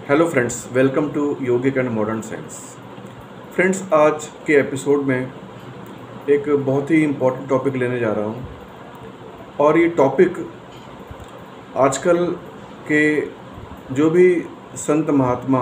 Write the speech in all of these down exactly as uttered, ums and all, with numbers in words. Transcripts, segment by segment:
Hello friends, welcome to yogic and modern science. Friends, आज के episode में एक बहुत ही इम्पोर्टेंट टॉपिक लेने जा रहा हूँ और ये टॉपिक आजकल के जो भी संत महात्मा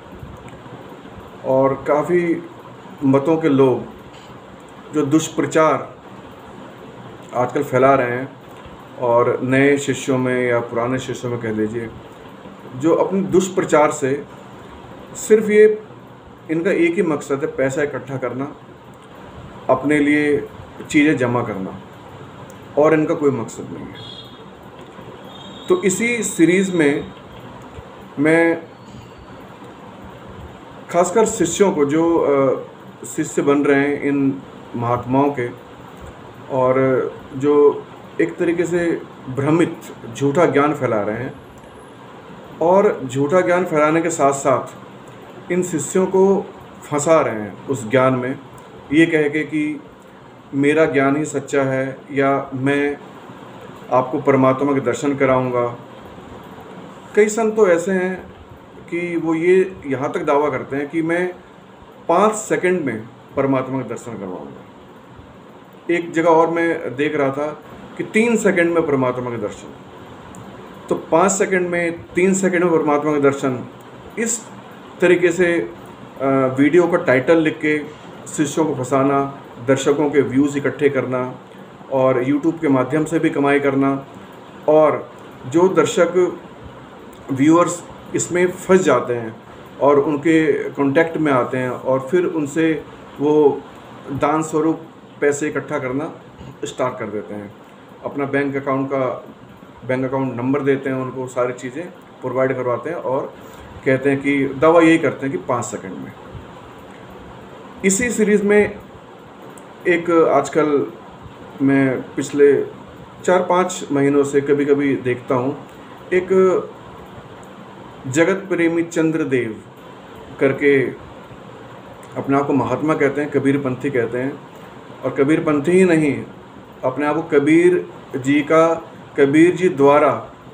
और काफ़ी मतों के लोग जो दुष्प्रचार आजकल फैला रहे हैं और नए शिष्यों में या पुराने शिष्यों में कह लीजिए, जो अपने दुष्प्रचार से सिर्फ ये इनका एक ही मकसद है, पैसा इकट्ठा करना, अपने लिए चीज़ें जमा करना, और इनका कोई मकसद नहीं है। तो इसी सीरीज़ में मैं खासकर शिष्यों को, जो शिष्य बन रहे हैं इन महात्माओं के, और जो एक तरीके से भ्रमित झूठा ज्ञान फैला रहे हैं, और झूठा ज्ञान फैलाने के साथ साथ इन शिष्यों को फंसा रहे हैं उस ज्ञान में, ये कह के कि मेरा ज्ञान ही सच्चा है या मैं आपको परमात्मा के दर्शन कराऊंगा। कई संत तो ऐसे हैं कि वो ये यहाँ तक दावा करते हैं कि मैं पाँच सेकंड में परमात्मा के दर्शन करवाऊंगा। एक जगह और मैं देख रहा था कि तीन सेकंड में परमात्मा के दर्शन। तो पाँच सेकंड में, तीन सेकंड में परमात्मा के दर्शन, इस तरीके से वीडियो का टाइटल लिख के शिष्यों को फंसाना, दर्शकों के व्यूज़ इकट्ठे करना और यूट्यूब के माध्यम से भी कमाई करना, और जो दर्शक व्यूअर्स इसमें फंस जाते हैं और उनके कांटेक्ट में आते हैं और फिर उनसे वो दान स्वरूप पैसे इकट्ठा करना स्टार्ट कर देते हैं। अपना बैंक अकाउंट का बैंक अकाउंट नंबर देते हैं, उनको सारी चीज़ें प्रोवाइड करवाते हैं और कहते हैं कि दावा यही करते हैं कि पाँच सेकंड में। इसी सीरीज़ में एक आजकल मैं पिछले चार पाँच महीनों से कभी कभी देखता हूँ, एक जगत प्रेमी चंद्रदेव करके अपने आप को महात्मा कहते हैं, कबीर पंथी कहते हैं, और कबीर पंथी ही नहीं, अपने आप को कबीर जी का कबीर जी द्वारा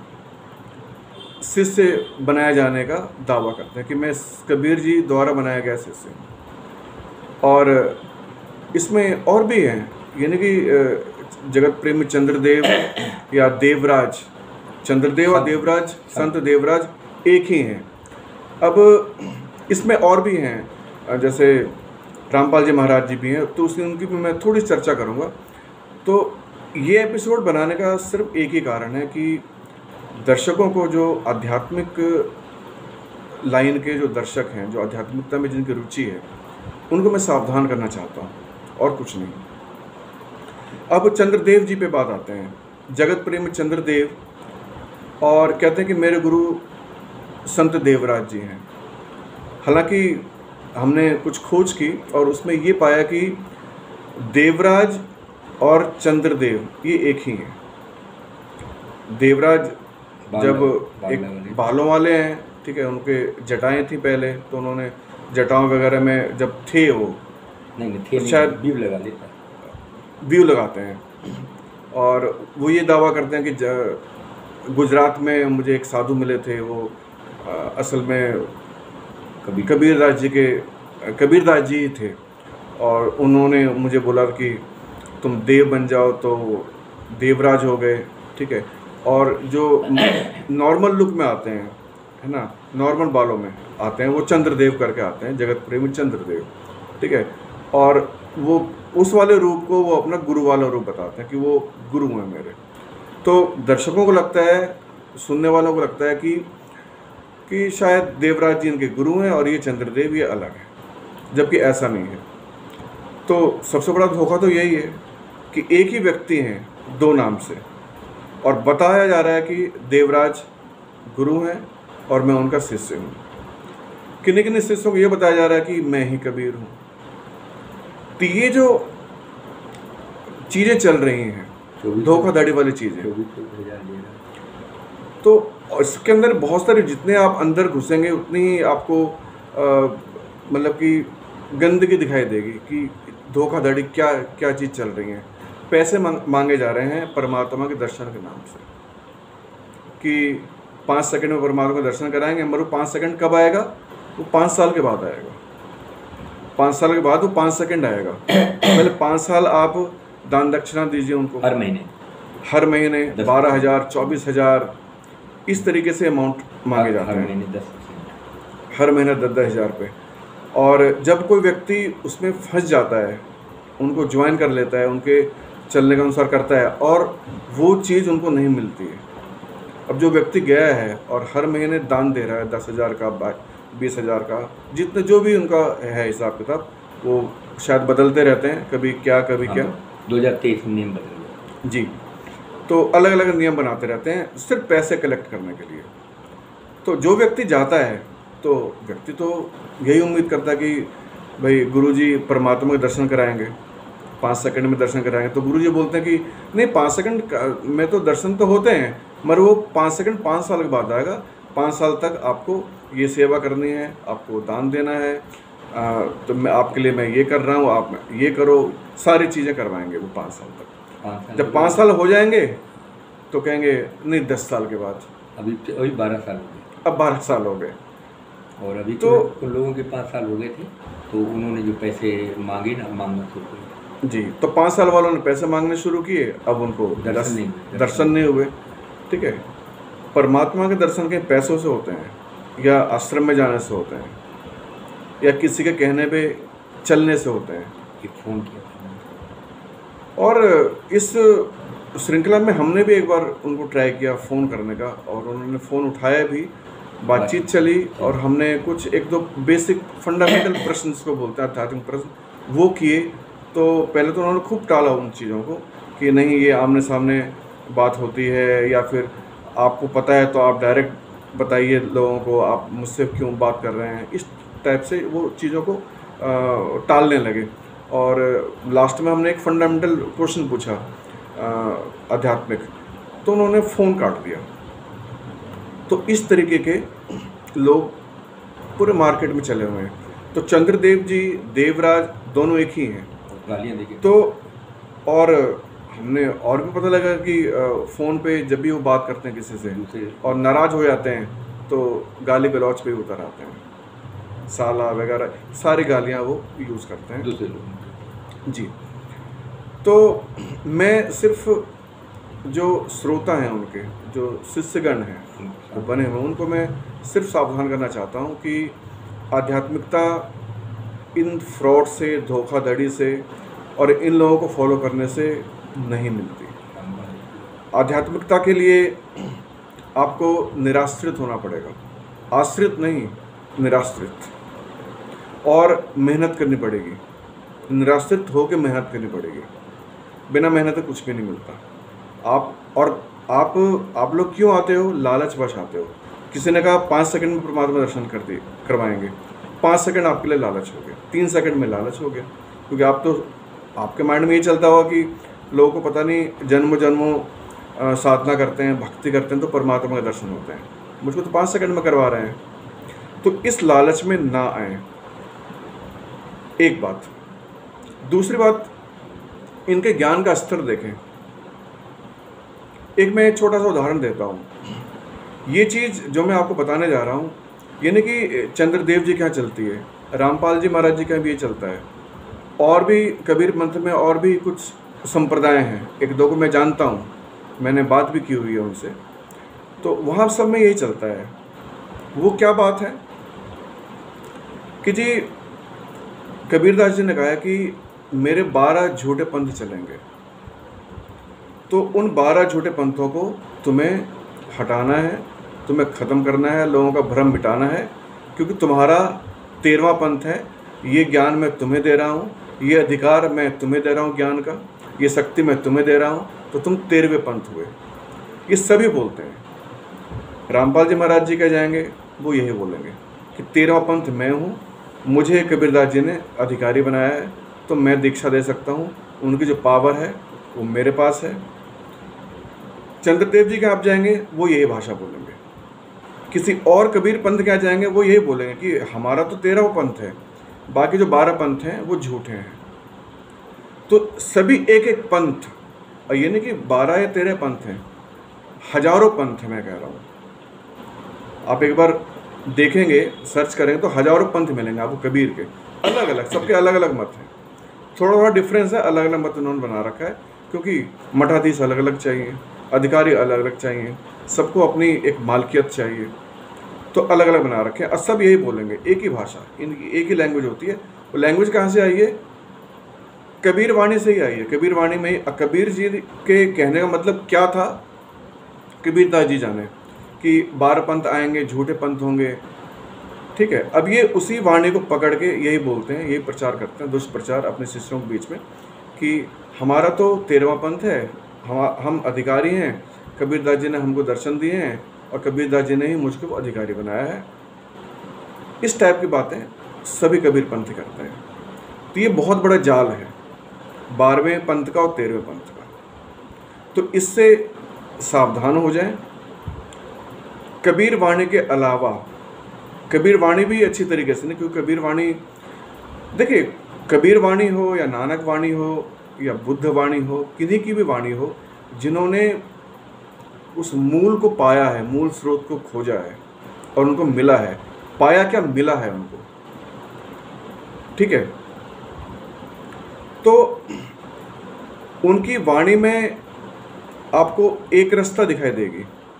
शिष्य बनाया जाने का दावा करते हैं कि मैं कबीर जी द्वारा बनाया गया शिष्य हूँ। और इसमें और भी हैं, यानी कि जगत प्रेमी चंद्रदेव या देवराज, चंद्रदेव और देवराज, संत देवराज एक ही हैं। अब इसमें और भी हैं, जैसे रामपाल जी महाराज जी भी हैं, तो उसकी उनकी भी मैं थोड़ी चर्चा करूँगा। तो ये एपिसोड बनाने का सिर्फ एक ही कारण है कि दर्शकों को, जो आध्यात्मिक लाइन के जो दर्शक हैं, जो आध्यात्मिकता में जिनकी रुचि है, उनको मैं सावधान करना चाहता हूँ, और कुछ नहीं। अब चंद्रदेव जी पे बात आते हैं, जगत प्रेमी चंद्रदेव, और कहते हैं कि मेरे गुरु संत देवराज जी हैं। हालांकि हमने कुछ खोज की और उसमें ये पाया कि देवराज और चंद्रदेव ये एक ही हैं। देवराज जब एक बालों वाले हैं, ठीक है, उनके जटाएं थी पहले, तो उन्होंने जटाओं वगैरह में जब थे वो नहीं नहीं थे, शायद व्यू लगा देता, व्यू लगाते हैं, और वो ये दावा करते हैं कि गुजरात में मुझे एक साधु मिले थे, वो आ, असल में कभी कबीरदास जी के कबीरदास जी थे, और उन्होंने मुझे बोला कि तुम देव बन जाओ, तो देवराज हो गए, ठीक है। और जो नॉर्मल लुक में आते हैं, है ना, नॉर्मल बालों में आते हैं, वो चंद्रदेव करके आते हैं, जगत प्रेमी चंद्रदेव, ठीक है। और वो उस वाले रूप को वो अपना गुरु वाला रूप बताते हैं कि वो गुरु हैं मेरे। तो दर्शकों को लगता है, सुनने वालों को लगता है कि कि शायद देवराज जी इनके गुरु हैं और ये चंद्रदेव ये अलग है, जबकि ऐसा नहीं है। तो सबसे बड़ा धोखा तो यही है कि एक ही व्यक्ति हैं दो नाम से, और बताया जा रहा है कि देवराज गुरु हैं और मैं उनका शिष्य हूँ। किन्हीं किन्हीं शिष्यों को ये बताया जा रहा है कि मैं ही कबीर हूँ। तो ये जो चीज़ें चल रही हैं, धोखाधड़ी वाली चीज़ें, तो इसके अंदर बहुत सारे, जितने आप अंदर घुसेंगे उतनी ही आपको मतलब कि गंदगी दिखाई देगी कि धोखाधड़ी क्या क्या चीज़ चल रही है। पैसे मांगे जा रहे हैं परमात्मा के दर्शन के नाम से, कि पाँच सेकंड में परमात्मा का दर्शन कराएंगे, मगर वो पाँच सेकंड कब आएगा? वो पाँच साल के बाद आएगा। पाँच साल के बाद वो पाँच सेकंड आएगा। पहले पाँच साल आप दान दक्षिणा दीजिए उनको, हर महीने हर महीने बारह हज़ार चौबीस हज़ार इस तरीके से अमाउंट मांगे जाते हर हैं, महीने दस हर महीने दस दस हज़ार रुपये। और जब कोई व्यक्ति उसमें फंस जाता है, उनको ज्वाइन कर लेता है, उनके चलने के अनुसार करता है और वो चीज़ उनको नहीं मिलती है। अब जो व्यक्ति गया है और हर महीने दान दे रहा है दस हज़ार का, बीस हज़ार का, जितने जो भी उनका है हिसाब किताब, वो शायद बदलते रहते हैं, कभी क्या कभी क्या। दो हज़ार तेईस में नियम बदल गया जी, तो अलग अलग नियम बनाते रहते हैं सिर्फ पैसे कलेक्ट करने के लिए। तो जो व्यक्ति जाता है तो व्यक्ति तो यही उम्मीद करता है कि भाई गुरुजी परमात्मा के दर्शन कराएंगे, पाँच सेकंड में दर्शन कराएंगे। तो गुरुजी बोलते हैं कि नहीं, पाँच सेकंड में तो दर्शन तो होते हैं, मगर वो पाँच सेकंड पाँच साल के बाद आएगा। पाँच साल तक आपको ये सेवा करनी है, आपको दान देना है, आ, तो मैं आपके लिए मैं ये कर रहा हूँ, आप ये करो, सारी चीज़ें करवाएंगे वो पाँच साल तक। पाँच साल जब पाँच साल हो जाएंगे तो कहेंगे नहीं दस साल के बाद, अभी तो अभी बारह साल हो गए, अब बारह साल हो गए। और अभी तो तो उन लोगों के पाँच साल हो गए थे, तो उन्होंने जो पैसे मांगे ना, मांगना शुरू किया। जी, तो पाँच साल वालों ने पैसे मांगने शुरू किए, अब उनको दर्शन दस नहीं हुए। दर्शन नहीं हुए। ठीक है, परमात्मा के दर्शन कहीं पैसों से होते हैं या आश्रम में जाने से होते हैं या किसी के कहने पे चलने से होते हैं। एक फ़ोन किया था। और इस श्रृंखला में हमने भी एक बार उनको ट्राई किया फ़ोन करने का, और उन्होंने फ़ोन उठाया भी, बातचीत चली, और हमने कुछ एक दो बेसिक फंडामेंटल प्रश्न को बोलते हैं आध्यात्मिक प्रश्न, वो किए। तो पहले तो उन्होंने खूब टाला उन चीज़ों को कि नहीं ये आमने सामने बात होती है, या फिर आपको पता है तो आप डायरेक्ट बताइए लोगों को, आप मुझसे क्यों बात कर रहे हैं, इस टाइप से वो चीज़ों को आ, टालने लगे। और लास्ट में हमने एक फंडामेंटल क्वेश्चन पूछा आध्यात्मिक, तो उन्होंने फ़ोन काट दिया। तो इस तरीके के लोग पूरे मार्केट में चले हुए हैं। तो चंद्रदेव जी, देवराज दोनों एक ही हैं। गालियाँ देखिए। तो और हमने और भी पता लगा कि फ़ोन पे जब भी वो बात करते हैं किसी से दूसरे और नाराज़ हो जाते हैं तो गाली गलौच पे ही उतर आते हैं, साला वगैरह सारी गालियाँ वो यूज़ करते हैं दूसरे लोग। जी। तो मैं सिर्फ जो श्रोता हैं उनके, जो शिष्यगण हैं वो बने हुए, उनको मैं सिर्फ सावधान करना चाहता हूँ कि आध्यात्मिकता इन फ्रॉड से, धोखाधड़ी से और इन लोगों को फॉलो करने से नहीं मिलती। आध्यात्मिकता के लिए आपको निराश्रित होना पड़ेगा, आश्रित नहीं, निराश्रित, और मेहनत करनी पड़ेगी। निराश्रित होकर मेहनत करनी पड़ेगी, बिना मेहनत कुछ भी नहीं मिलता। आप और आप आप लोग क्यों आते हो? लालच वश आते हो। किसी ने कहा पाँच सेकंड में परमात्मा दर्शन कर दिए करवाएंगे, पाँच सेकंड आपके लिए लालच हो गया, तीन सेकंड में लालच हो गया, क्योंकि आप तो आपके माइंड में ये चलता हुआ कि लोगों को पता नहीं जन्मों जन्मों साधना करते हैं, भक्ति करते हैं तो परमात्मा के दर्शन होते हैं, मुझको तो पाँच सेकंड में करवा रहे हैं। तो इस लालच में ना आए, एक बात। दूसरी बात, इनके ज्ञान का स्तर देखें। एक मैं छोटा सा उदाहरण देता हूँ। ये चीज़ जो मैं आपको बताने जा रहा हूँ, ये नहीं कि चंद्रदेव जी के यहाँ चलती है, रामपाल जी महाराज जी का भी ये चलता है, और भी कबीर मंत्र में और भी कुछ संप्रदाय हैं, एक दो को मैं जानता हूँ, मैंने बात भी की हुई है उनसे। तो वहाँ सब में यही चलता है। वो क्या बात है कि जी कबीरदास जी ने कहा कि मेरे बारह झूठे पंथ चलेंगे, तो उन बारह झूठे पंथों को तुम्हें हटाना है, तुम्हें ख़त्म करना है, लोगों का भ्रम मिटाना है, क्योंकि तुम्हारा तेरहवां पंथ है। ये ज्ञान मैं तुम्हें दे रहा हूँ, ये अधिकार मैं तुम्हें दे रहा हूँ ज्ञान का, ये शक्ति मैं तुम्हें दे रहा हूँ, तो तुम तेरहवें पंथ हुए। ये सभी बोलते हैं। रामपाल जी महाराज जी कह जाएंगे, वो यही बोलेंगे कि तेरहवां पंथ मैं हूँ, मुझे कबीरदास जी ने अधिकारी बनाया है, तो मैं दीक्षा दे सकता हूँ, उनकी जो पावर है वो मेरे पास है। चंद्रदेव जी के आप जाएंगे, वो यही भाषा बोलेंगे। किसी और कबीर पंथ के यहाँ जाएंगे, वो यही बोलेंगे कि हमारा तो तेरहवां पंथ है, बाकी जो बारह पंथ हैं वो झूठे हैं। तो सभी एक एक पंथ, और ये नहीं कि बारह या तेरह पंथ हैं, हजारों पंथ है, मैं कह रहा हूँ। आप एक बार देखेंगे, सर्च करेंगे तो हज़ारों पंथ मिलेंगे आपको कबीर के, अलग अलग, सबके अलग अलग मत हैं। थोड़ा थोड़ा डिफरेंस है, अलग अलग मत उन्होंने बना रखा है, क्योंकि मठाधीश अलग अलग चाहिए, अधिकारी अलग अलग चाहिए, सबको अपनी एक मालकियत चाहिए, तो अलग अलग बना रखे हैं। और सब यही बोलेंगे, एक ही भाषा, इनकी एक ही लैंग्वेज होती है। वो लैंग्वेज कहाँ से आई है? कबीर वाणी से ही आई है। कबीर वाणी में कबीर जी के कहने का मतलब क्या था, कबीर दास जी जाने कि बारह पंथ आएंगे, झूठे पंथ होंगे, ठीक है। अब ये उसी वाणी को पकड़ के यही बोलते हैं, यही प्रचार करते हैं, दुष्प्रचार अपने शिष्यों के बीच में, कि हमारा तो तेरहवां पंथ है, हम हम अधिकारी हैं, कबीर दास जी ने हमको दर्शन दिए हैं और कबीर दास जी ने ही मुझको अधिकारी बनाया है। इस टाइप की बातें सभी कबीर पंथी करते हैं। तो ये बहुत बड़ा जाल है बारहवें पंथ का और तेरहवें पंथ का। तो इससे सावधान हो जाएं। कबीर वाणी के अलावा, कबीर वाणी भी अच्छी तरीके से नहीं, क्योंकि कबीर वाणी, देखिए, कबीर वाणी हो या नानक वाणी हो या बुद्ध वाणी हो, किन्हीं की भी वाणी हो, जिन्होंने उस मूल को पाया है, मूल स्रोत को खोजा है और उनको मिला है। पाया क्या, मिला है उनको, ठीक है। तो उनकी वाणी में आपको एक रास्ता दिखाई देगी,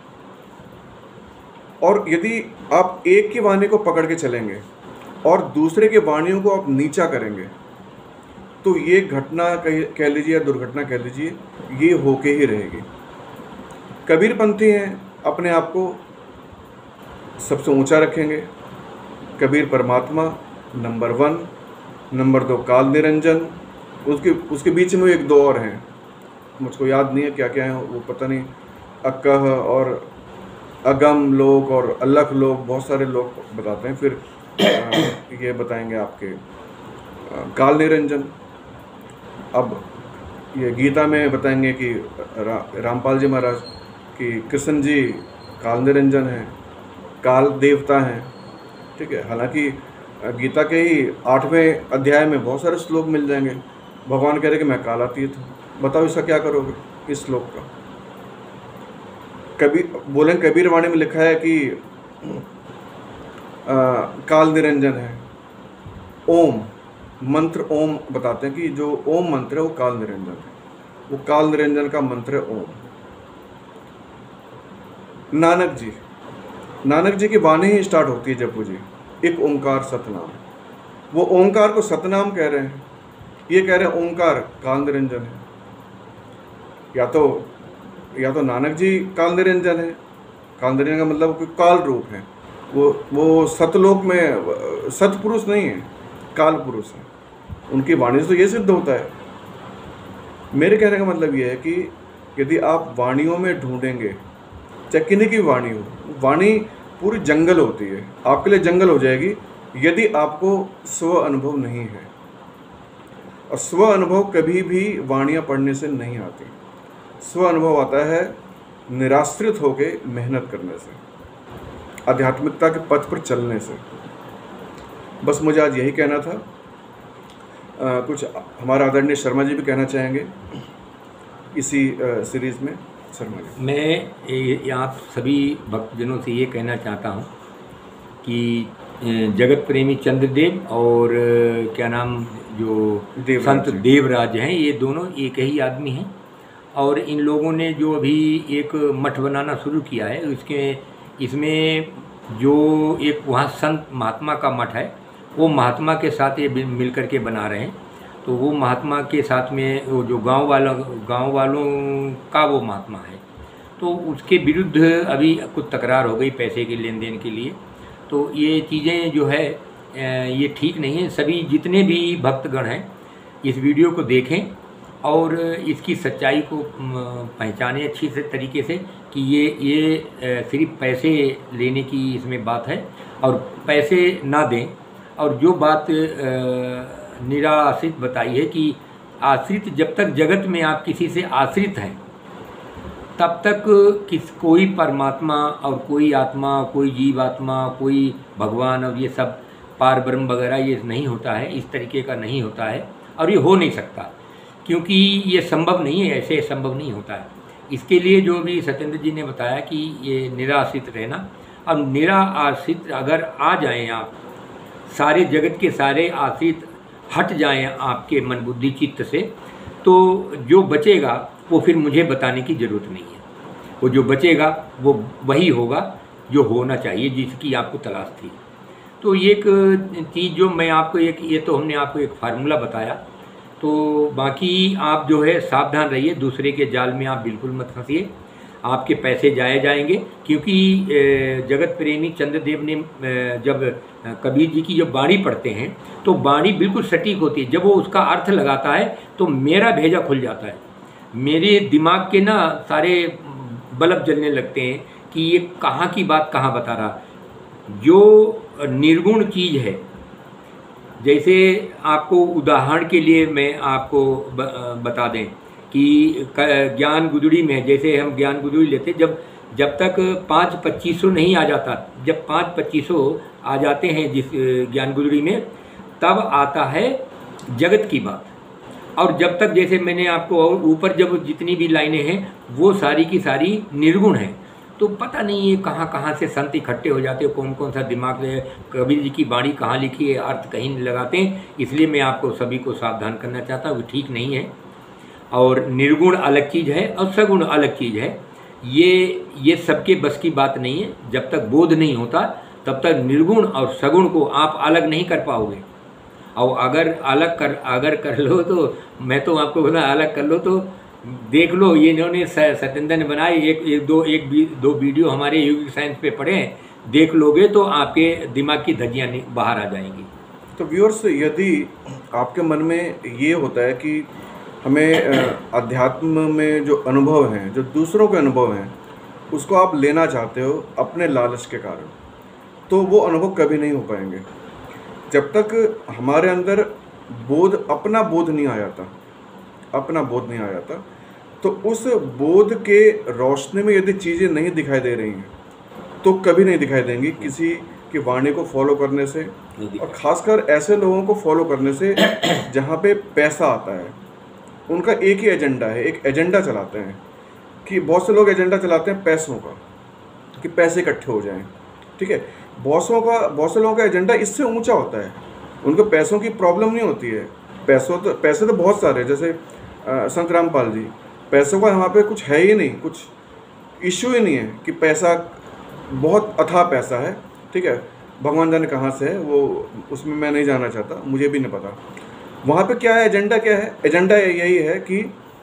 और यदि आप एक की वाणी को पकड़ के चलेंगे और दूसरे के वाणियों को आप नीचा करेंगे, तो ये घटना कह लीजिए या दुर्घटना कह लीजिए, ये होके ही रहेगी। कबीरपंथी हैं, अपने आप को सबसे ऊंचा रखेंगे। कबीर परमात्मा नंबर वन, नंबर दो काल निरंजन, उसके उसके बीच में एक दो और हैं, मुझको याद नहीं है क्या क्या है वो, पता नहीं, अक्कह और अगम लोक और अलख लोक, बहुत सारे लोग बताते हैं। फिर आ, ये बताएंगे आपके आ, काल निरंजन। अब ये गीता में बताएंगे कि रा, रामपाल जी महाराज कि कृष्ण जी काल निरंजन हैं, काल देवता हैं, ठीक है। हालांकि गीता के ही आठवें अध्याय में बहुत सारे श्लोक मिल जाएंगे, भगवान कह रहे कि मैं कालातीत हूँ। बताओ इसका क्या करोगे, इस श्लोक का? कबीर बोले, कबीर वाणी में लिखा है कि आ, काल निरंजन है। ओम मंत्र, ओम बताते हैं कि जो ओम मंत्र है वो काल निरंजन है, वो काल निरंजन का मंत्र है ओम। नानक जी, नानक जी की वाणी ही स्टार्ट होती है जपू जी, एक ओंकार सतनाम। वो ओंकार को सतनाम कह रहे हैं, ये कह रहे हैं ओंकार काल निरंजन है। या तो या तो नानक जी काल निरंजन है, काल निरंजन का मतलब कोई काल रूप है, वो वो सतलोक में सतपुरुष नहीं है, काल पुरुष है। उनकी वाणी से तो ये सिद्ध होता है। मेरे कहने का मतलब ये है कि यदि आप वाणियों में ढूंढेंगे, चाहे किन्हीं की वाणी हो, वाणी पूरी जंगल होती है, आपके लिए जंगल हो जाएगी यदि आपको स्व अनुभव नहीं है। और स्व अनुभव कभी भी वाणियाँ पढ़ने से नहीं आती। स्व अनुभव आता है निराश्रित होके मेहनत करने से, आध्यात्मिकता के पथ पर चलने से। बस मुझे आज यही कहना था। आ, कुछ हमारा आदरणीय शर्मा जी भी कहना चाहेंगे इसी सीरीज़ में। शर्मा जी। मैं आप सभी भक्तजनों से ये कहना चाहता हूँ कि जगत प्रेमी चंद्रदेव और क्या नाम जो संत देवराज हैं, ये दोनों एक ही आदमी हैं। और इन लोगों ने जो अभी एक मठ बनाना शुरू किया है, इसके इसमें जो एक वहाँ संत महात्मा का मठ है, वो महात्मा के साथ ये मिल कर के बना रहे हैं। तो वो महात्मा के साथ में वो जो गांव वाला गांव वालों का वो महात्मा है, तो उसके विरुद्ध अभी कुछ तकरार हो गई पैसे के लेन देन के लिए। तो ये चीज़ें जो है ये ठीक नहीं है। सभी जितने भी भक्तगण हैं इस वीडियो को देखें और इसकी सच्चाई को पहचानें अच्छी से तरीके से कि ये ये सिर्फ पैसे लेने की इसमें बात है, और पैसे ना दें। और जो बात निराश्रित बताई है कि आश्रित, जब तक जगत में आप किसी से आश्रित हैं तब तक किस कोई परमात्मा और कोई आत्मा, कोई जीव आत्मा, कोई भगवान और ये सब पार ब्रह्म वगैरह ये नहीं होता है, इस तरीके का नहीं होता है। और ये हो नहीं सकता, क्योंकि ये संभव नहीं है, ऐसे संभव नहीं होता है। इसके लिए जो भी सत्येंद्र जी ने बताया कि ये निराश्रित रहना, अब मेरा आश्रित अगर आ जाएं आप, सारे जगत के सारे आश्रित हट जाएं आपके मन बुद्धि चित्त से, तो जो बचेगा वो फिर मुझे बताने की ज़रूरत नहीं है। वो जो बचेगा वो वही होगा जो होना चाहिए, जिसकी आपको तलाश थी। तो ये एक चीज़ जो मैं आपको एक ये तो हमने आपको एक फार्मूला बताया। तो बाकी आप जो है सावधान रहिए, दूसरे के जाल में आप बिल्कुल मत फंसिए, आपके पैसे जाए जाएंगे। क्योंकि जगत प्रेमी चंद्रदेव ने जब कबीर जी की जब बाणी पढ़ते हैं तो बाणी बिल्कुल सटीक होती है। जब वो उसका अर्थ लगाता है तो मेरा भेजा खुल जाता है, मेरे दिमाग के ना सारे बल्ब जलने लगते हैं कि ये कहाँ की बात कहाँ बता रहा। जो निर्गुण चीज़ है, जैसे आपको उदाहरण के लिए मैं आपको बता दें कि ज्ञान गुदड़ी में, जैसे हम ज्ञान गुदड़ी लेते, जब जब तक पाँच पच्चीसों नहीं आ जाता, जब पाँच पच्चीसों आ जाते हैं जिस ज्ञान गुदड़ी में, तब आता है जगत की बात। और जब तक, जैसे मैंने आपको और ऊपर जब जितनी भी लाइनें हैं वो सारी की सारी निर्गुण हैं। तो पता नहीं है कहाँ कहाँ से संत इकट्ठे हो जाते हैं, कौन कौन सा दिमाग है, कबीर जी की बाणी कहाँ लिखी है, अर्थ कहीं नहीं लगाते हैं। इसलिए मैं आपको सभी को सावधान करना चाहता हूँ, ठीक नहीं है। और निर्गुण अलग चीज़ है और सगुण अलग चीज़ है। ये ये सबके बस की बात नहीं है। जब तक बोध नहीं होता तब तक निर्गुण और सगुण को आप अलग नहीं कर पाओगे। और अगर अलग कर अगर कर लो तो मैं तो आपको बोला अलग कर लो तो देख लो, ये इन्होंने सत्येंद्र ने बनाए एक एक दो एक बी, दो वीडियो हमारे योगिक साइंस पे पढ़े हैं, देख लोगे तो आपके दिमाग की धज्जियाँ बाहर आ जाएंगी। तो व्यूअर्स, यदि आपके मन में ये होता है कि हमें अध्यात्म में जो अनुभव हैं, जो दूसरों के अनुभव हैं, उसको आप लेना चाहते हो अपने लालच के कारण, तो वो अनुभव कभी नहीं हो पाएंगे जब तक हमारे अंदर बोध, अपना बोध नहीं आ जाता अपना बोध नहीं आ जाता। तो उस बोध के रोशनी में यदि चीज़ें नहीं दिखाई दे रही हैं तो कभी नहीं दिखाई देंगी किसी की वाणी को फॉलो करने से, और ख़ासकर ऐसे लोगों को फॉलो करने से जहाँ पे पैसा आता है। उनका एक ही एजेंडा है, एक एजेंडा चलाते हैं कि बहुत से लोग एजेंडा चलाते हैं पैसों का, कि पैसे इकट्ठे हो जाएं, ठीक है। बॉसों का बहुत से लोगों का एजेंडा इससे ऊंचा होता है, उनको पैसों की प्रॉब्लम नहीं होती है। पैसों तो पैसे तो बहुत सारे, जैसे संत रामपाल जी, पैसों का यहाँ पे कुछ है ही नहीं, कुछ इश्यू ही नहीं है कि पैसा बहुत अथाह पैसा है, ठीक है। भगवान जाने कहाँ से है वो, उसमें मैं नहीं जाना चाहता, मुझे भी नहीं पता। वहाँ पे क्या है, एजेंडा क्या है? एजेंडा यही है कि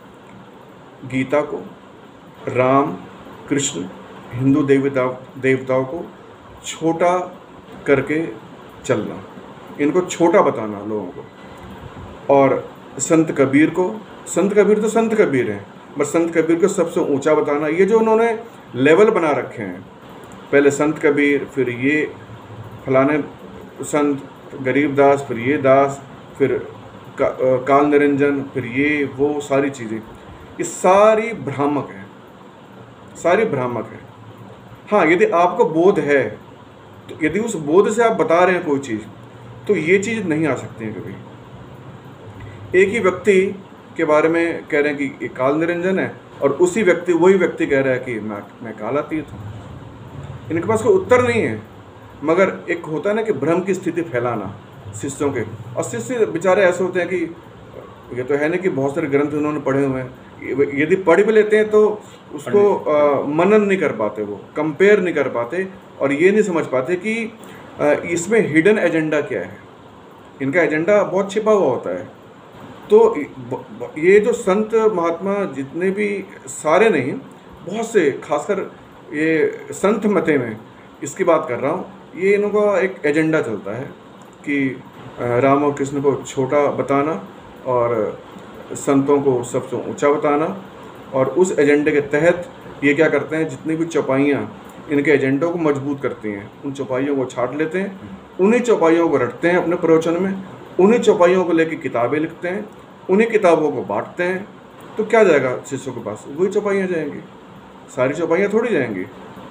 गीता को, राम कृष्ण हिंदू देवता देवताओं को छोटा करके चलना, इनको छोटा बताना लोगों को। और संत कबीर को, संत कबीर तो संत कबीर हैं, बस संत कबीर को सबसे ऊंचा बताना। ये जो उन्होंने लेवल बना रखे हैं, पहले संत कबीर, फिर ये फलाने संत गरीबदास, फिर ये दास, फिर का, काल निरंजन, फिर ये वो सारी चीज़ें, ये सारी भ्रामक है, सारी भ्रामक है। हाँ, यदि आपको बोध है, तो यदि उस बोध से आप बता रहे हैं कोई चीज़, तो ये चीज़ नहीं आ सकती है कभी। एक ही व्यक्ति के बारे में कह रहे हैं कि ये काल निरंजन है, और उसी व्यक्ति वही व्यक्ति कह रहा है कि मैं मैं कालातीत हूँ। इनके पास कोई उत्तर नहीं है, मगर एक होता है ना कि भ्रम की स्थिति फैलाना शिष्यों के। और शिष्य बेचारे ऐसे होते हैं कि ये तो है नहीं कि बहुत सारे ग्रंथ उन्होंने पढ़े हुए हैं, यदि पढ़ भी लेते हैं तो उसको आ, मनन नहीं कर पाते, वो कंपेयर नहीं कर पाते, और ये नहीं समझ पाते कि आ, इसमें हिडन एजेंडा क्या है। इनका एजेंडा बहुत छिपा हुआ होता है। तो ये जो संत महात्मा जितने भी, सारे नहीं, बहुत से, खासकर ये संत मते में इसकी बात कर रहा हूँ, ये इनका एक एजेंडा चलता है कि राम और कृष्ण को छोटा बताना और संतों को सबसे ऊंचा बताना। और उस एजेंडे के तहत ये क्या करते हैं, जितनी भी चौपाइयाँ इनके एजेंडों को मजबूत करती हैं, उन चौपाइयों को छाट लेते हैं, उन्हीं चौपाइयों को रटते हैं अपने प्रवचन में, उन्हीं चौपाइयों को लेकर किताबें लिखते हैं, उन्हीं किताबों को बांटते हैं। तो क्या जाएगा शिष्यों के पास? वही चौपाइयाँ जाएंगी, सारी चौपाइयाँ थोड़ी जाएंगी।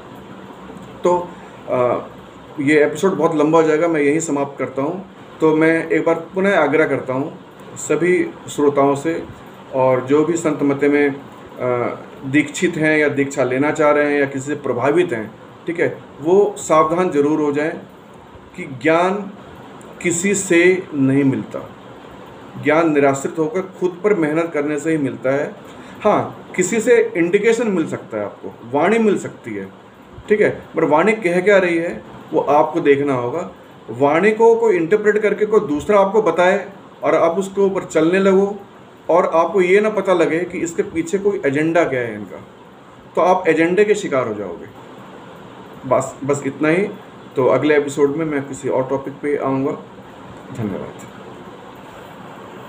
तो आ, ये एपिसोड बहुत लंबा हो जाएगा, मैं यहीं समाप्त करता हूँ। तो मैं एक बार पुनः आग्रह करता हूँ सभी श्रोताओं से, और जो भी संत मते में दीक्षित हैं या दीक्षा लेना चाह रहे हैं या किसी से प्रभावित हैं, ठीक है, वो सावधान जरूर हो जाएं कि ज्ञान किसी से नहीं मिलता। ज्ञान निराश्रित होकर खुद पर मेहनत करने से ही मिलता है। हाँ, किसी से इंडिकेशन मिल सकता है, आपको वाणी मिल सकती है, ठीक है, पर वाणी कह क्या रही है वो आपको देखना होगा। वाणी को कोई इंटरप्रेट करके कोई दूसरा आपको बताए और आप उसके ऊपर चलने लगो और आपको ये ना पता लगे कि इसके पीछे कोई एजेंडा क्या है इनका, तो आप एजेंडे के शिकार हो जाओगे। बस बस इतना ही। तो अगले एपिसोड में मैं किसी और टॉपिक पे आऊँगा। धन्यवाद।